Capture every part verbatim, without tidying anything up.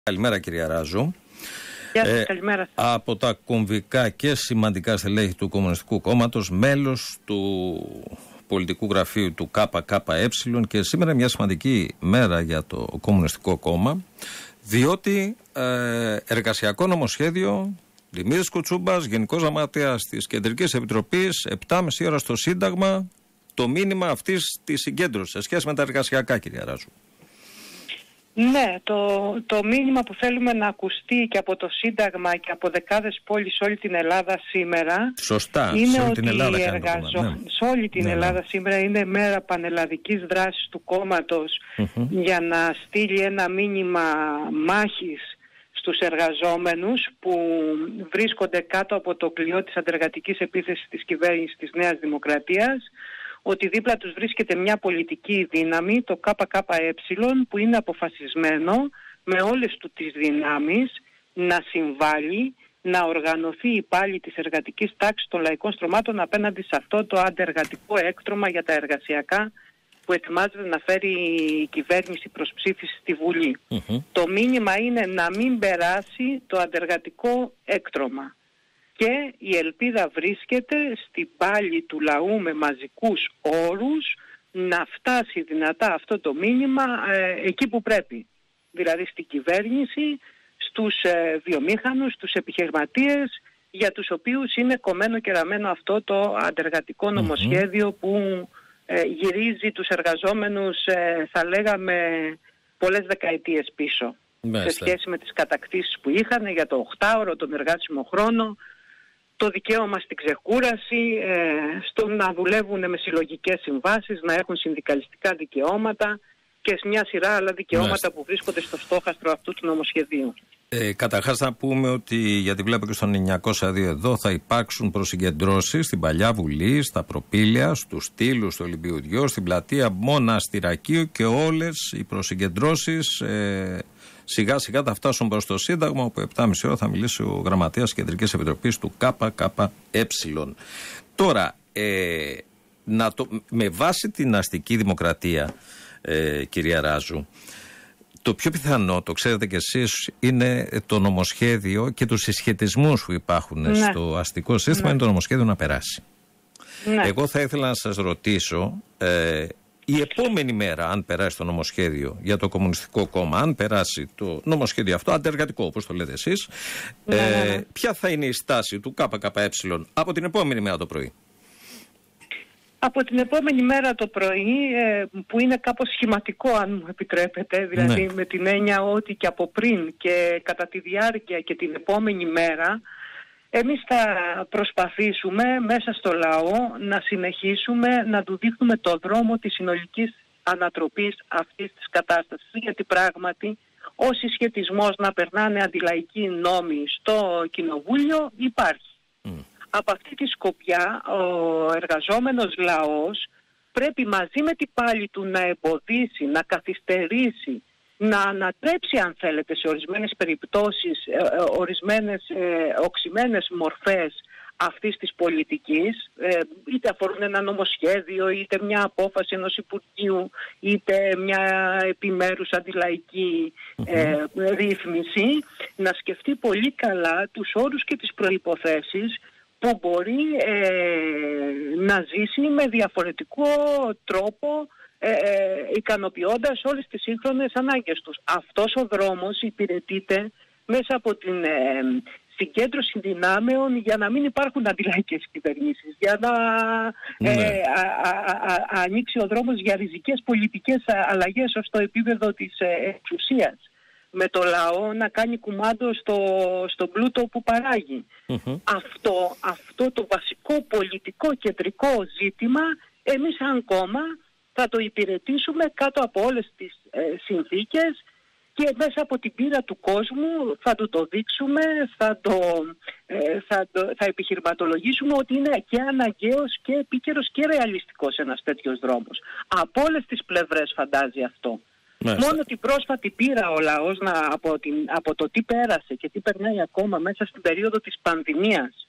Καλημέρα κυρία Ράζου. Γεια σας, ε, καλημέρα. Από τα κομβικά και σημαντικά στελέχη του Κομμουνιστικού Κόμματος, μέλος του πολιτικού γραφείου του ΚΚΕ, και σήμερα μια σημαντική μέρα για το Κομμουνιστικό Κόμμα, διότι ε, εργασιακό νομοσχέδιο, Δημήτρης Κουτσούμπας, Γενικός Γραμματέας της Κεντρικής Επιτροπής, επτά και μισή ώρα στο Σύνταγμα, το μήνυμα αυτής της συγκέντρωσης σε σχέση με τα εργασιακά, κυρία Ράζου. Ναι, το, το μήνυμα που θέλουμε να ακουστεί και από το Σύνταγμα και από δεκάδες πόλεις σε όλη την Ελλάδα σήμερα. Σωστά, είναι σε όλη ότι την Ελλάδα εργαζο... ναι. σε όλη την ναι, Ελλάδα ναι. σήμερα είναι μέρα πανελλαδικής δράσης του κόμματος mm-hmm. για να στείλει ένα μήνυμα μάχης στους εργαζόμενους που βρίσκονται κάτω από το κλειό της αντεργατικής επίθεσης της κυβέρνησης της Νέας Δημοκρατίας, ότι δίπλα τους βρίσκεται μια πολιτική δύναμη, το ΚΚΕ, που είναι αποφασισμένο με όλες του τις δυνάμεις να συμβάλλει, να οργανωθεί πάλι της εργατικής τάξης των λαϊκών στρωμάτων απέναντι σε αυτό το αντεργατικό έκτρωμα για τα εργασιακά που ετοιμάζεται να φέρει η κυβέρνηση προς ψήφιση στη Βουλή. Mm-hmm. Το μήνυμα είναι να μην περάσει το αντεργατικό έκτρωμα. Και η ελπίδα βρίσκεται στην πάλη του λαού με μαζικούς όρους να φτάσει δυνατά αυτό το μήνυμα ε, εκεί που πρέπει. Δηλαδή στην κυβέρνηση, στους ε, βιομήχανους, στους επιχειρηματίες, για τους οποίους είναι κομμένο και ραμμένο αυτό το αντεργατικό νομοσχέδιο mm-hmm. που ε, γυρίζει τους εργαζόμενους, ε, θα λέγαμε, πολλές δεκαετίες πίσω. Μάλιστα. Σε σχέση με τις κατακτήσεις που είχαν για το οχτάωρο, τον εργάσιμο χρόνο, το δικαίωμα στην ξεκούραση, ε, στο να δουλεύουν με συλλογικές συμβάσεις, να έχουν συνδικαλιστικά δικαιώματα και σε μια σειρά άλλα δικαιώματα Μάλιστα. που βρίσκονται στο στόχαστρο αυτού του νομοσχεδίου. Ε, καταρχάς να πούμε ότι, γιατί βλέπω και στον εννιακόσια δύο εδώ, θα υπάρξουν προσυγκεντρώσεις στην Παλιά Βουλή, στα Προπήλαια, στους Στήλους, στο Ολυμπιουδιό, στην Πλατεία Μοναστηρακίου, και όλες οι προσυγκεντρώσεις ε, σιγά σιγά θα φτάσουν προς το Σύνταγμα, όπου επτά και μισή ώρα θα μιλήσει ο Γραμματέας Κεντρικής Επιτροπής του ΚΚΕ. Τώρα, ε, να το, με βάση την αστική δημοκρατία, ε, κυρία Ράζου, το πιο πιθανό, το ξέρετε κι εσείς, είναι το νομοσχέδιο και τους συσχετισμούς που υπάρχουν ναι. στο αστικό σύστημα, ναι. είναι το νομοσχέδιο να περάσει. Ναι. Εγώ θα ήθελα να σας ρωτήσω, ε, η επόμενη μέρα, αν περάσει το νομοσχέδιο για το Κομμουνιστικό Κόμμα, αν περάσει το νομοσχέδιο αυτό, αντεργατικό όπως το λέτε εσείς, ναι, ε, ναι, ναι. ποια θα είναι η στάση του ΚΚΕ από την επόμενη μέρα το πρωί? Από την επόμενη μέρα το πρωί, ε, που είναι κάπως σχηματικό, αν μου επιτρέπετε, δηλαδή ναι. με την έννοια ότι και από πριν και κατά τη διάρκεια και την επόμενη μέρα, εμείς θα προσπαθήσουμε μέσα στο λαό να συνεχίσουμε να του δείχνουμε το δρόμο της συνολικής ανατροπής αυτής της κατάστασης. Γιατί πράγματι ο συσχετισμός να περνάνε αντιλαϊκοί νόμοι στο κοινοβούλιο υπάρχει. Mm. Από αυτή τη σκοπιά ο εργαζόμενος λαός πρέπει μαζί με την πάλη του να εμποδίσει, να καθυστερήσει, να ανατρέψει, αν θέλετε, σε ορισμένες περιπτώσεις, ε, ε, ορισμένες ε, οξυμένες μορφές αυτής της πολιτικής, ε, είτε αφορούν ένα νομοσχέδιο, είτε μια απόφαση ενός Υπουργείου, είτε μια επιμέρους αντιλαϊκή ε, ρύθμιση, να σκεφτεί πολύ καλά τους όρους και τις προϋποθέσεις που μπορεί ε, να ζήσει με διαφορετικό τρόπο, Ε, ε, ικανοποιώντας όλες τις σύγχρονες ανάγκες τους. Αυτός ο δρόμος υπηρετείται μέσα από την ε, συγκέντρωση δυνάμεων για να μην υπάρχουν αντιλαϊκές κυβερνήσεις, για να ε, ναι. α, α, α, α, ανοίξει ο δρόμος για ριζικές πολιτικές αλλαγές ως το επίπεδο της ε, εξουσίας, με το λαό να κάνει κουμάντο στο, στο πλούτο που παράγει. Mm-hmm. Αυτό, αυτό το βασικό πολιτικό κεντρικό ζήτημα εμείς σαν κόμμα θα το υπηρετήσουμε κάτω από όλες τις ε, συνθήκες και μέσα από την πείρα του κόσμου θα του το δείξουμε, θα, το, ε, θα, το, θα επιχειρηματολογήσουμε ότι είναι και αναγκαίος και επίκαιρος και ρεαλιστικός ένας τέτοιος δρόμος. Από όλες τις πλευρές φαντάζει αυτό. Μάλιστα. Μόνο την πρόσφατη πείρα ο λαός να, από, την, από το τι πέρασε και τι περνάει ακόμα μέσα στην περίοδο της πανδημίας,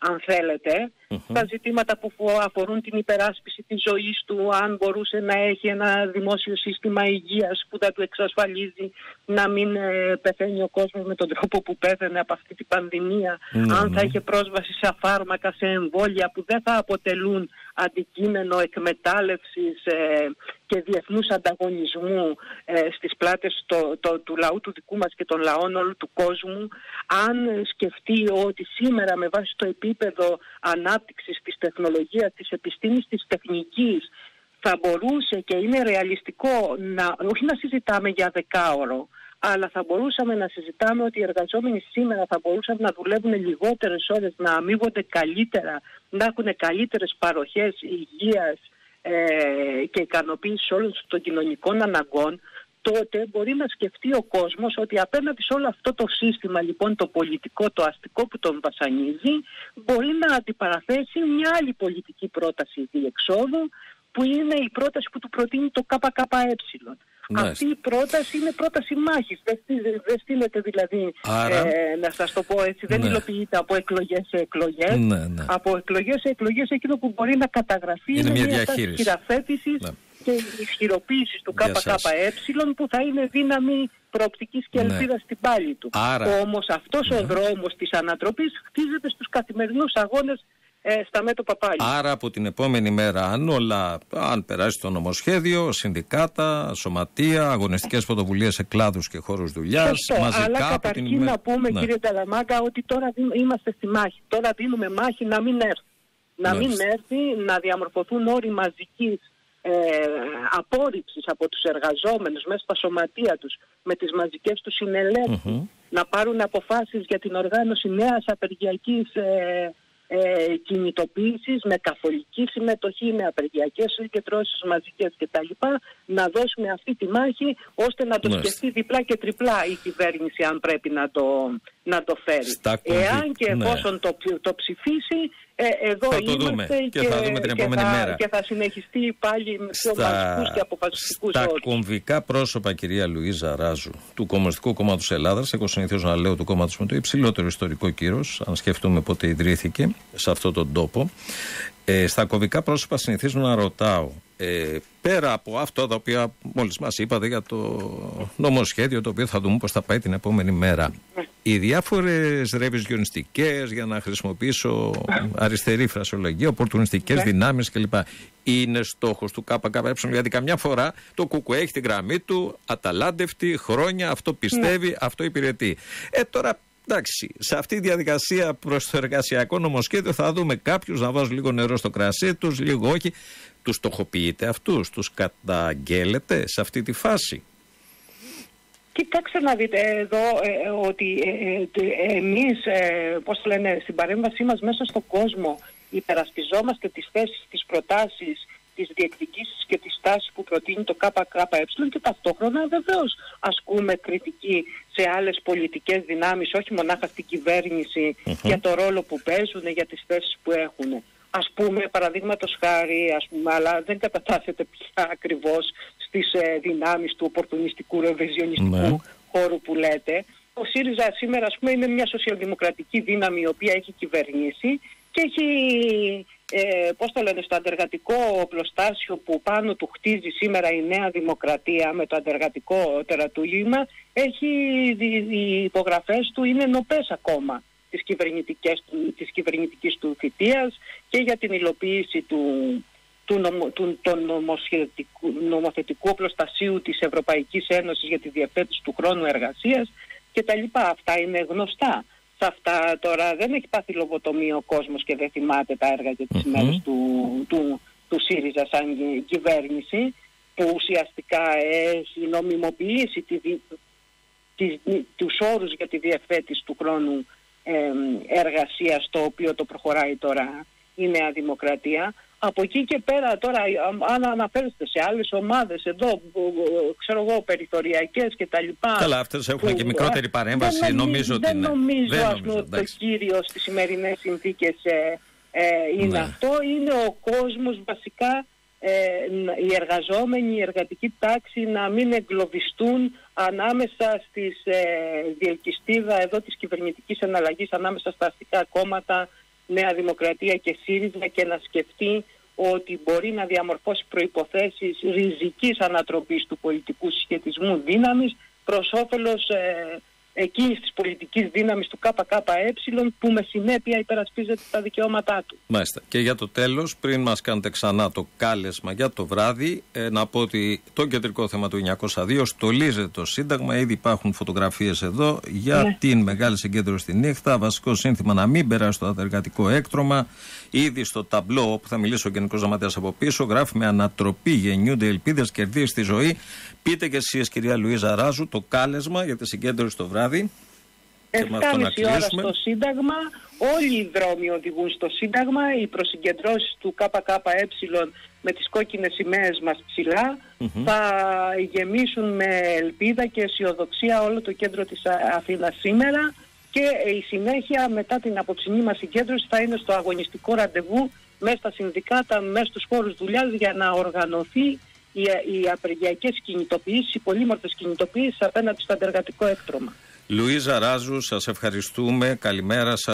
αν θέλετε, mm-hmm. τα ζητήματα που αφορούν την υπεράσπιση της ζωής του, αν μπορούσε να έχει ένα δημόσιο σύστημα υγείας που θα του εξασφαλίζει να μην ε, πεθαίνει ο κόσμος με τον τρόπο που πέθανε από αυτή την πανδημία, mm-hmm. αν θα είχε πρόσβαση σε φάρμακα, σε εμβόλια που δεν θα αποτελούν αντικείμενο εκμετάλλευσης ε, και διεθνούς ανταγωνισμού ε, στις πλάτες το, το, του λαού του δικού μας και των λαών όλου του κόσμου, αν σκεφτεί ότι σήμερα με βάση το επίπεδο ανάπτυξης της τεχνολογίας, της επιστήμης, της τεχνικής, θα μπορούσε και είναι ρεαλιστικό να, όχι να συζητάμε για δεκάωρο, αλλά θα μπορούσαμε να συζητάμε ότι οι εργαζόμενοι σήμερα θα μπορούσαν να δουλεύουν λιγότερες ώρες, να αμείβονται καλύτερα, να έχουν καλύτερες παροχές υγείας ε, και ικανοποίηση όλων των κοινωνικών αναγκών, τότε μπορεί να σκεφτεί ο κόσμος ότι απέναντι σε όλο αυτό το σύστημα, λοιπόν, το πολιτικό, το αστικό που τον βασανίζει, μπορεί να αντιπαραθέσει μια άλλη πολιτική πρόταση διεξόδου, που είναι η πρόταση που του προτείνει το ΚΚΕ. Μάλιστα. Αυτή η πρόταση είναι πρόταση μάχης. Δεν, δεν στείλεται δηλαδή, Άρα... ε, να σας το πω έτσι, δεν ναι. υλοποιείται από εκλογές σε εκλογές. Ναι, ναι. Από εκλογές σε εκλογές εκείνο που μπορεί να καταγραφεί είναι, είναι μια τάση χειραφέτησης ναι. και ισχυροποίησης του ΚΚΕ που θα είναι δύναμη προοπτικής και ελπίδας ναι. στην πάλη του. Άρα... Όμως αυτός ναι. ο δρόμος της ανατροπής χτίζεται στους καθημερινούς αγώνες Ε, στα μέτωπα πάλι. Άρα από την επόμενη μέρα, αν όλα, αν περάσει το νομοσχέδιο, συνδικάτα, σωματεία, αγωνιστικές πρωτοβουλίες σε κλάδους και χώρους δουλειάς, μαζικά. Αλλά καταρχήν την... να πούμε, ναι. κύριε Ταλαμάγκα, ότι τώρα είμαστε στη μάχη. Τώρα δίνουμε μάχη να μην έρθει. Να μην έρθει, να διαμορφωθούν όροι μαζικής ε, απόρριψης από τους εργαζόμενους μέσα στα σωματεία τους, με τις μαζικές τους συνελεύσεις, mm-hmm. να πάρουν αποφάσεις για την οργάνωση νέας απεργιακής ε, Ε, κινητοποίησης με καθολική συμμετοχή, με απεργιακές συγκεντρώσεις μαζικές κτλ. Να δώσουμε αυτή τη μάχη ώστε να το Μάλιστα. σκεφτεί διπλά και τριπλά η κυβέρνηση, αν πρέπει να το, να το φέρει. Εάν και εφόσον ναι. το, το ψηφίσει, ε, εδώ θα το είμαστε δούμε. Και, και, θα δούμε την επόμενη και, θα, μέρα. και θα συνεχιστεί πάλι με πιο μαζικούς και αποφασιστικούς όρους. Τα κομβικά πρόσωπα, κυρία Λουίζα Ράζου, του Κομμουνιστικού Κόμματος Ελλάδας, εγώ συνηθίζω να λέω του κόμματος με το υψηλότερο ιστορικό κύρος, αν σκεφτούμε πότε ιδρύθηκε σε αυτόν τον τόπο. Ε, στα κομβικά πρόσωπα συνηθίζω να ρωτάω, ε, πέρα από αυτό τα οποία μόλις μας είπατε για το νομοσχέδιο, το οποίο θα δούμε πώς θα πάει την επόμενη μέρα, οι διάφορες ρεβιζιονιστικές, για να χρησιμοποιήσω αριστερή φρασιολογία, οπορτουνιστικές yeah. δυνάμεις κλπ. Είναι στόχος του ΚΚΕ, γιατί καμιά φορά το ΚΚΕ έχει την γραμμή του, αταλάντευτη, χρόνια, αυτό πιστεύει, yeah. αυτό υπηρετεί. Ε, τώρα εντάξει, σε αυτή τη διαδικασία προς το εργασιακό νομοσχέδιο θα δούμε κάποιους να βάζουν λίγο νερό στο κρασί τους, λίγο όχι. Τους στοχοποιείτε αυτούς, τους καταγγέλλετε σε αυτή τη φάση? Κοιτάξτε να δείτε εδώ ε, ότι ε, ε, εμείς, ε, πώς το λένε, στην παρέμβασή μας μέσα στον κόσμο υπερασπιζόμαστε τις θέσεις, τις προτάσεις, τις διεκδικήσεις και τις τάσεις που προτείνει το ΚΚΕ και ταυτόχρονα βεβαίως ασκούμε κριτική σε άλλες πολιτικές δυνάμεις, όχι μονάχα στην κυβέρνηση, uh-huh. για το ρόλο που παίζουν, για τις θέσεις που έχουν. Ας πούμε, παραδείγματος χάρη, ας πούμε, αλλά δεν κατατάσσεται πια ακριβώς στις ε, δυνάμεις του οπορτουνιστικού ρεβιζιονιστικού mm. χώρου που λέτε. Ο ΣΥΡΙΖΑ σήμερα, ας πούμε, είναι μια σοσιαλδημοκρατική δύναμη η οποία έχει κυβερνήσει και έχει, ε, πώς το λένε, στο αντεργατικό οπλοστάσιο που πάνω του χτίζει σήμερα η Νέα Δημοκρατία με το αντεργατικό τερατούλημα, έχει, οι υπογραφές του είναι νοπές ακόμα της κυβερνητικής, της κυβερνητικής του θητείας και για την υλοποίηση του, του, νομο, του το νομοθετικού, νομοθετικού οπλοστασίου της Ευρωπαϊκής Ένωσης για τη διαθέτηση του χρόνου εργασίας και τα λοιπά. Αυτά είναι γνωστά. Σε αυτά τώρα δεν έχει πάθει λογοτομία ο κόσμος και δεν θυμάται τα έργα και τις mm-hmm. ημέρες του, του, του ΣΥΡΙΖΑ σαν κυβέρνηση, που ουσιαστικά έχει νομιμοποιήσει τη, τη, τους όρους για τη διευθέτηση του χρόνου εργασία, το οποίο το προχωράει τώρα η Νέα Δημοκρατία. Από εκεί και πέρα τώρα, αν αναφέρεστε σε άλλες ομάδες εδώ, ξέρω εγώ, περιθωριακές και τα λοιπά. Καλά, αυτές έχουν που, και μικρότερη παρέμβαση, δεν νομίζω ότι δεν νομίζω, δεν ας πούμε, το κύριο στις σημερινές συνθήκες ε, ε, είναι ναι. αυτό. Είναι ο κόσμος βασικά, ε, οι εργαζόμενοι, η εργατική τάξη να μην εγκλωβιστούν ανάμεσα στις ε, διελκυστίδα εδώ της κυβερνητικής εναλλαγής, ανάμεσα στα αστικά κόμματα Νέα Δημοκρατία και ΣΥΡΙΖΑ και να σκεφτεί ότι μπορεί να διαμορφώσει προϋποθέσεις ριζικής ανατροπής του πολιτικού συσχετισμού δύναμης προς όφελος ε, εκείνης της πολιτικής δύναμης του ΚΚΕ που με συνέπεια υπερασπίζεται τα δικαιώματά του. Μάλιστα. Και για το τέλος, πριν μας κάνετε ξανά το κάλεσμα για το βράδυ, ε, να πω ότι το κεντρικό θέμα του εννιακόσια δύο στολίζεται το Σύνταγμα. Ήδη υπάρχουν φωτογραφίες εδώ για ναι. την μεγάλη συγκέντρωση τη νύχτα. Βασικό σύνθημα να μην περάσει το εργατικό έκτρωμα. Ήδη στο ταμπλό, όπου θα μιλήσει ο Γενικός Γραμματέας από πίσω, γράφει με ανατροπή γεννιούνται ελπίδες, κερδίζει τη ζωή. Πείτε και εσείς, κυρία Λουίζα Ράζου, το κάλεσμα για τη συγκέντρωση το βράδυ. εφτάμιση ώρα στο Σύνταγμα, όλοι οι δρόμοι οδηγούν στο Σύνταγμα, οι προσυγκεντρώσεις του ΚΚΕ με τις κόκκινες σημαίες μας ψηλά mm-hmm. θα γεμίσουν με ελπίδα και αισιοδοξία όλο το κέντρο της Αθήνας σήμερα και η συνέχεια μετά την απόψινή μας συγκέντρωση θα είναι στο αγωνιστικό ραντεβού μέσα στα συνδικάτα, μέσα στους χώρους δουλειάς για να οργανωθεί οι, οι απεργιακές κινητοποιήσεις, οι πολύμορφες κινητοποιήσεις απέναντι στο αντεργατικό έκτρωμα. Λουίζα Ράζου, σας ευχαριστούμε. Καλημέρα σας.